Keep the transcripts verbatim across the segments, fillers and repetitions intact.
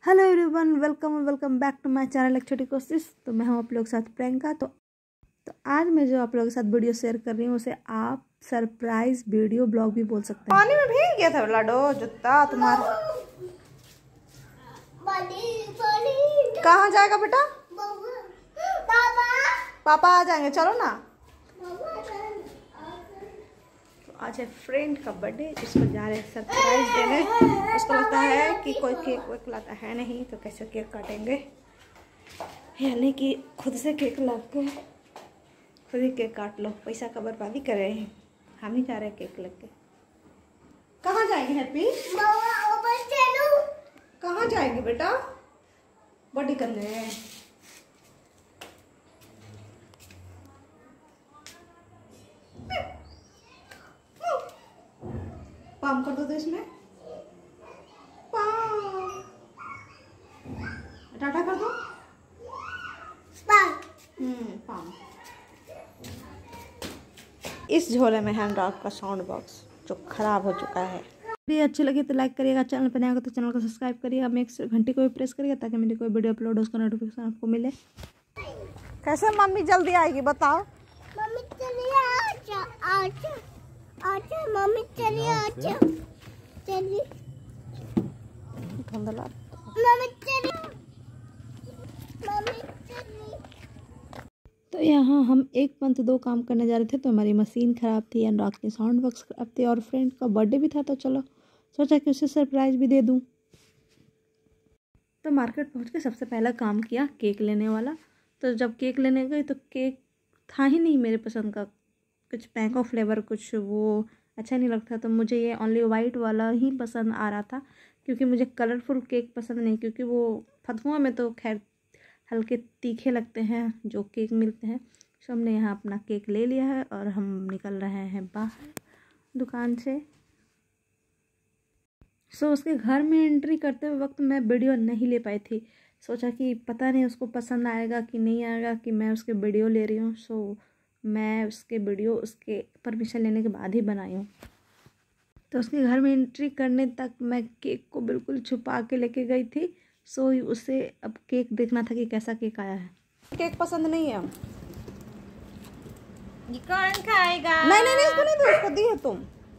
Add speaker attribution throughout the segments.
Speaker 1: Hello everyone, welcome welcome back to my channel एक छोटी कोशिश। तो मैं हूँ आप लोगों के साथ प्रियंका। तो तो आज मैं जो आप लोगों के साथ वीडियो शेयर कर रही हूँ उसे आप सरप्राइज वीडियो ब्लॉग भी बोल सकते हैं।
Speaker 2: पानी में भीग गया था लाडो जूता तुम्हारा। कहाँ जाएगा बेटा? पापा आ जाएंगे, चलो ना। आज है फ्रेंड का बर्थडे, उसको जा रहे हैं सरप्राइज देने। उसको लगता है कि कोई केक वेक लाता है नहीं, तो कैसे केक काटेंगे, यानी कि खुद से केक ला के खुद ही केक काट लो। पैसा का बर्बादी कर रहे हैं, हम ही जा रहे हैं केक लेके। कहाँ जाएंगे हैप्पी? कहाँ जाएंगे बेटा? बर्थडे करने। पाम कर दो तो इसमें पाम, टाटा कर दो। हम्म पाम। इस झोले में है अनुराग का साउंड बॉक्स जो खराब हो चुका है।
Speaker 1: वीडियो अच्छी लगी तो लाइक करिएगा, चैनल पर नया होगा तो चैनल को सब्सक्राइब करिएगा, हम एक घंटे को भी प्रेस करिएगा ताकि मेरी कोई वीडियो अपलोड हो उसका नोटिफिकेशन आपको मिले।
Speaker 2: कैसे मम्मी जल्दी आएगी बताओ?
Speaker 3: मम्मी चलिए आजा आजा आजा मम्मी चलिए आजा चलिए
Speaker 2: धुंधला।
Speaker 3: मम्मी चलिए मम्मी चलिए।
Speaker 1: तो यहाँ हम एक पंथ दो काम करने जा रहे थे। तो हमारी मशीन ख़राब थी, अनुराग की साउंड बॉक्स ख़राब थी और फ्रेंड का बर्थडे भी था, तो चलो सोचा कि उसे सरप्राइज़ भी दे दूँ। तो मार्केट पहुँच के सबसे पहला काम किया केक लेने वाला। तो जब केक लेने गई तो केक था ही नहीं मेरे पसंद का, कुछ मैंगो फ्लेवर, कुछ वो अच्छा नहीं लगता। तो मुझे ये ओनली वाइट वाला ही पसंद आ रहा था, क्योंकि मुझे कलरफुल केक पसंद नहीं, क्योंकि वो फतुआ में तो खैर हल्के तीखे लगते हैं जो केक मिलते हैं। सो हमने यहाँ अपना केक ले लिया है और हम निकल रहे हैं बाहर दुकान से। सो उसके घर में एंट्री करते हुए वक्त मैं वीडियो नहीं ले पाई थी। सोचा कि पता नहीं उसको पसंद आएगा कि नहीं आएगा कि मैं उसके वीडियो ले रही हूँ। सो मैं उसके वीडियो उसके परमिशन लेने के बाद ही बनाई हूँ। तो उसके घर में एंट्री करने तक मैं केक को बिल्कुल छुपा के लेके गई थी। सो उसे अब केक देखना था कि कैसा केक आया है।
Speaker 2: केक पसंद नहीं है।
Speaker 3: ये कौन खाएगा?
Speaker 2: नहीं नहीं नहीं, इसको नहीं दो, इसको दी है तुम।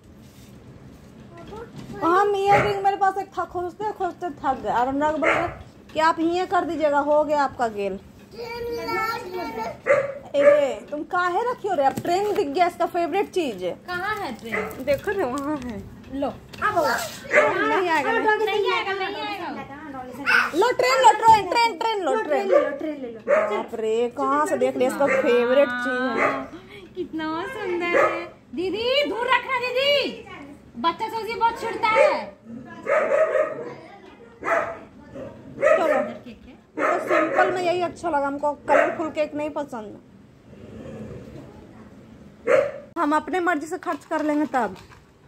Speaker 2: हम ईयर रिंग मेरे पास एक था, खोजते खोजते थक गए और अनुराग बोल रहे कि आप ये कर दीजिएगा, हो गया आपका गेल। अरे तुम काहे रखी हो रे? अब ट्रेन दिख गया, इसका फेवरेट चीज।
Speaker 3: कहाँ है ट्रेन?
Speaker 2: देखो ना वहाँ है।
Speaker 3: लो
Speaker 2: नहीं आएगा नहीं।
Speaker 3: नहीं आएगा नहीं आएगा।
Speaker 2: लो ट्रेन लो ट्रेन ट्रेन ट्रेन लो ट्रेन ट्रेन ले लो। बाप रे, कहाँ से देख लिया, इसका फेवरेट चीज है।
Speaker 3: कितना सुंदर है। दीदी दूर रखना दीदी, बच्चा से उसे बहुत छुड़ता है।
Speaker 2: चलो तो सिंपल में यही अच्छा लगा हमको, कलरफुल केक नहीं पसंद। हम अपने मर्जी से खर्च कर लेंगे, तब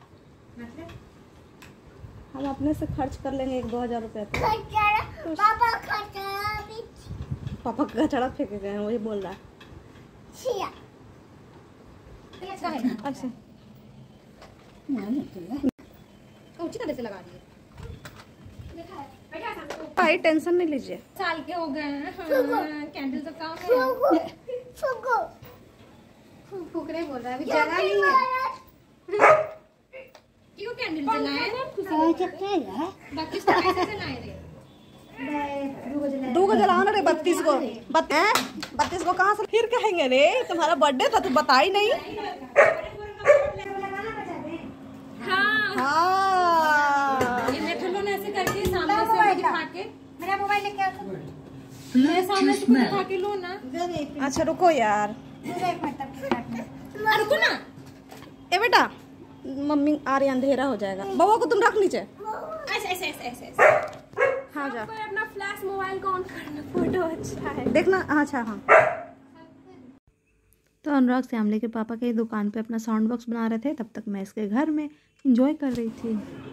Speaker 2: हम अपने से खर्च कर लेंगे एक दो हजार रुपए। तो
Speaker 3: पापा
Speaker 2: पापा का चढ़ा फेंके गए हैं, वही बोल रहा है। अच्छा
Speaker 3: उचित तरह से लगा दिए।
Speaker 2: भाई टेंशन नहीं लीजिए,
Speaker 3: साल के हो गए हैं। हाँ, कैंडल तो काम है। फूक रहे बोल रहा है, अभी जगह नहीं है। क्यों कैंडल जलाए? बत्तीस को कैसे जलाए रे?
Speaker 2: दो को जलाओ ना रे, बत्तीस को बत्तीस को कहाँ से फिर कहेंगे रे? तुम्हारा बर्थडे था, तू बता ही नहीं।
Speaker 3: हाँ
Speaker 2: हाँ
Speaker 3: ये मैं थोड़ा ऐसे करके सामने से दिखा के, मेरा मोबाइल लेके आओ। मैं सामने से दिखा के लो ना।
Speaker 2: अच्छा रुको यार,
Speaker 3: रुको ना।
Speaker 2: ए बेटा मम्मी आ रही, अंधेरा हो जाएगा। बाबा को तुम रख नीचे।
Speaker 3: ऐसे ऐसे ऐसे ऐसे।
Speaker 2: हाँ जा,
Speaker 3: अपना फ्लैश मोबाइल को ऑन करना, फोटो अच्छा है
Speaker 2: देखना। अच्छा हाँ।
Speaker 1: तो अनुराग श्यामले के पापा के दुकान पे अपना साउंड बॉक्स बना रहे थे, तब तक मैं इसके घर में एंजॉय कर रही थी।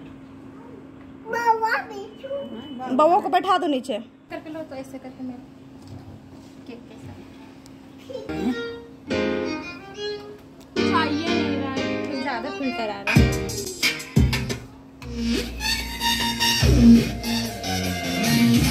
Speaker 2: बाबा को बैठा दो नीचे
Speaker 3: करके लो, तो ऐसे करके मैं केक कैसा चाहिए नहीं रहा है, ज्यादा फिल्टर आ रहा है।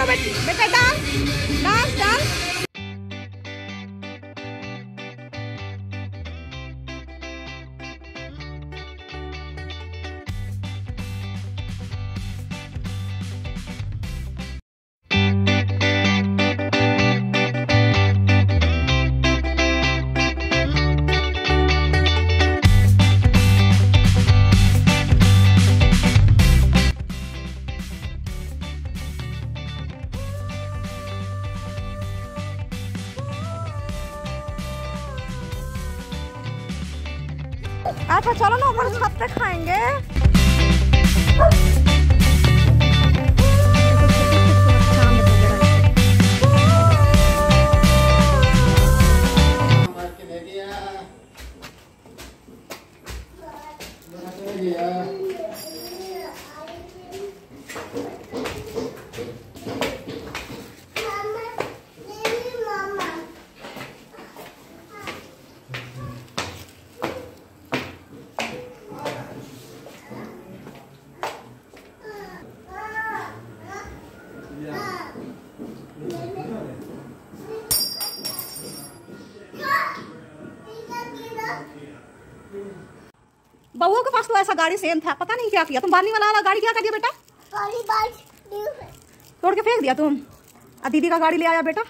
Speaker 2: बेटा डांस डांस डांस। अच्छा चलो ना ऊपर छत पे खाएंगे। बउआ के पास तो ऐसा गाड़ी सेम था, पता नहीं क्या किया तुम। बानी वाला गाड़ी क्या कर दिया बेटा? गाड़ी बाज तोड़ के फेंक दिया तुम। आ दीदी का गाड़ी ले आया बेटा।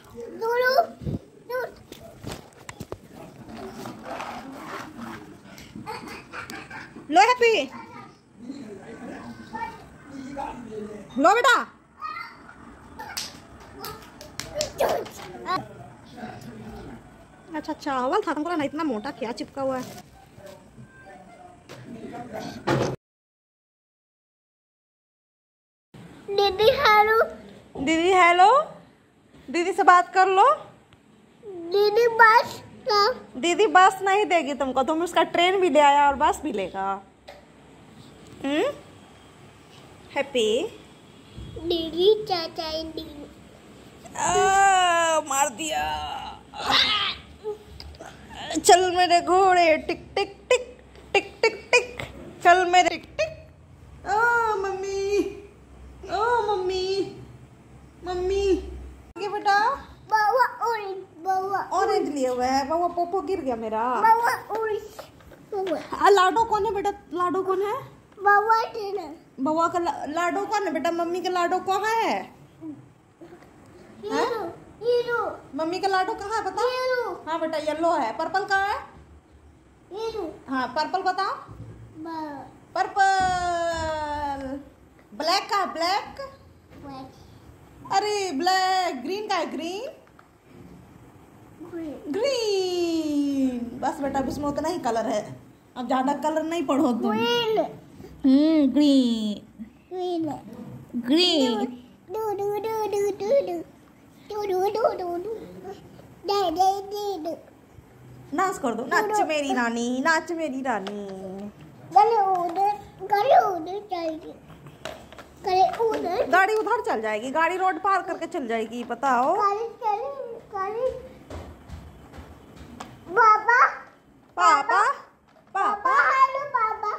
Speaker 2: लो हैप्पी लो बेटा। अच्छा चावल था तुमको ना, इतना मोटा क्या चिपका हुआ है। दीदी हेलो। दीदी हेलो। दीदी से बात कर लो। दीदी बस ना। दीदी बस नहीं देगी तुमको, तुम उसका ट्रेन भी ले आया और बस भी लेगा। हम्म हैप्पी दीदी चाचा दीदी मार दिया। चल मेरे घोड़े टिक टिक टिक टिक टिक टिक चल मेरे टिक टिक। ओ मम्मी ओ मम्मी मम्मी ये बेटा बाबा ऑरेंज बाबा ऑरेंज लिए हुए है। बाबा पोपो गिर गया मेरा। बाबा ऑरेंज। लाडो कौन है बेटा? लाडो कौन है? बाबा बाबा का ला, लाडो कौन है बेटा? मम्मी का लाडो कहाँ है? Hero hero. मम्मी का लाडो कहाँ है बता? हाँ बेटा येलो है। पर्पल कहाँ है? हीरो। हाँ पर्पल बताओ। पर्पल। ब्लैक का ब्लैक। अरे ब्लैक। ग्रीन का है ग्रीन ग्रीन। बस बेटा इसमें उतना ही कलर है, अब ज्यादा कलर नहीं पढ़ो तुम। हम्म ग्रीन ग्रीन ग्रीन। डू डू डू डू डू डू डू डू डू डू दे दे दे। नाच कर दो। नाच मेरी रानी नाच मेरी रानी। गले उधर गले उधर जाएगी। उधर गाड़ी उधर चल जाएगी। गाड़ी रोड पार करके चल जाएगी पता हो। गाड़ी चली गाड़ी। पापा पापा पापा हेलो पापा।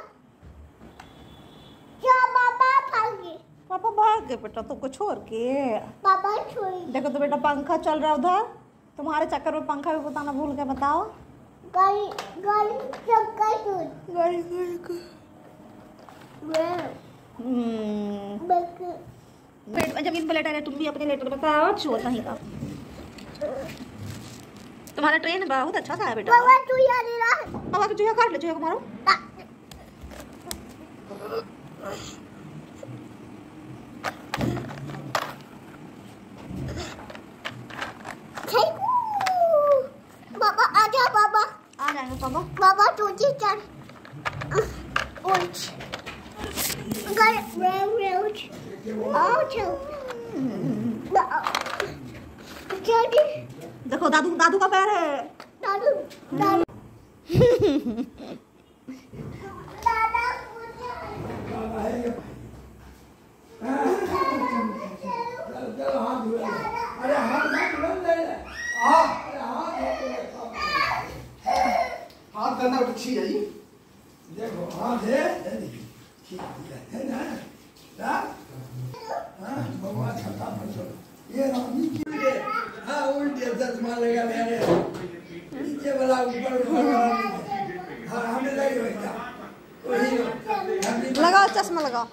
Speaker 2: क्या पापा भाग गए? पापा भाग गए बेटा तुमको छोड़ के। पापा छोड़। देखो तो बेटा पंखा चल रहा है उधर, तुम्हारे चक्कर में पंखा भी बताना भूल के। बताओ गाड़ी गाड़ी चक्का टूट गाड़ी गाड़ी जमीन पर लेटा रहे तुम भी अपने लेटर बताओ। चोर नहीं का तुम्हारा ट्रेन बहुत अच्छा सा है बेटा। बाबा चूहिया ले रहा है। बाबा को चूहिया काट ले। चूहिया को मारो। बाबा आजा बाबा। आ जाएंगे पापा। बाबा तुझे चल देखो दादू दादू का पैर है। दादू दादू दादा हाथ करना अच्छी है। देखो हाँ दे है ना। हाँ बाबा छता पर लगाओ चश्मा लगाओ।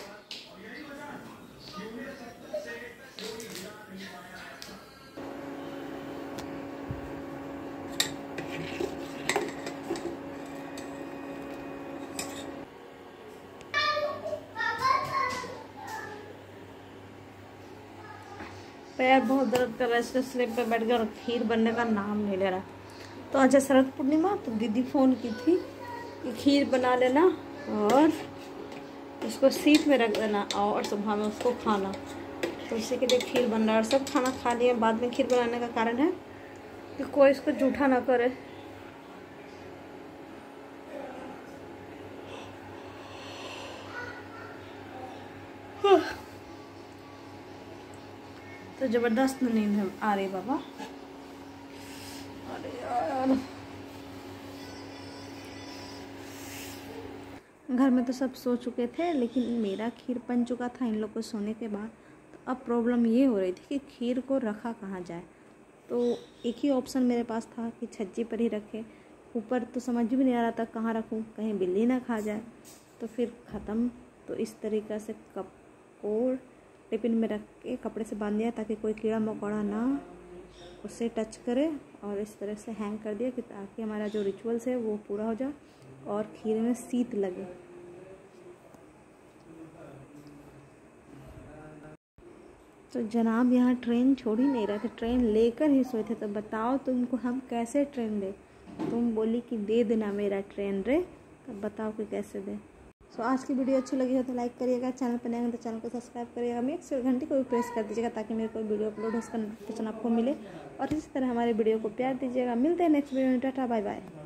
Speaker 2: पैर बहुत दर्द कर रहा है, इसलिए स्लिप पे बैठ कर खीर बनने का नाम नहीं ले रहा। तो आज शरद पूर्णिमा, तो दीदी फ़ोन की थी कि खीर बना लेना और उसको सीट में रख देना और सुबह में उसको खाना। तो उसी के लिए खीर बन रहा है और सब खाना खा लिया। बाद में खीर बनाने का कारण है कि कोई इसको जूठा ना करे। तो ज़बरदस्त नींद आ रही बाबा। अरे यार, घर में तो सब सो चुके थे, लेकिन मेरा खीर बन चुका था इन लोग को सोने के बाद। तो अब प्रॉब्लम ये हो रही थी कि खीर को रखा कहाँ जाए। तो एक ही ऑप्शन मेरे पास था कि छज्जे पर ही रखे। ऊपर तो समझ भी नहीं आ रहा था कहाँ रखूँ, कहीं बिल्ली ना खा जाए। तो फिर ख़त्म। तो इस तरीक़े से कप को टिफिन में रख के कपड़े से बांध दिया ताकि कोई कीड़ा मकोड़ा ना उससे टच करे, और इस तरह से हैंग कर दिया कि ताकि हमारा जो रिचुअल्स है वो पूरा हो जाए और खीर में शीत लगे। तो जनाब यहाँ ट्रेन छोड़ ही नहीं रहे थे, ट्रेन लेकर ही सोए थे। तो बताओ तुमको हम कैसे ट्रेन दे। तुम बोली कि दे देना मेरा ट्रेन रे, तो बताओ कि कैसे दे। सो आज की वीडियो अच्छी लगी हो तो लाइक करिएगा, चैनल पर नए हैं तो चैनल को सब्सक्राइब करिएगा, मेक श्योर घंटी को भी प्रेस कर दीजिएगा ताकि मेरे कोई वीडियो अपलोड हो उसका नोटिफिकेशन आपको मिले। और इसी तरह हमारे वीडियो को प्यार दीजिएगा। मिलते हैं नेक्स्ट वीडियो में। Tata bye bye.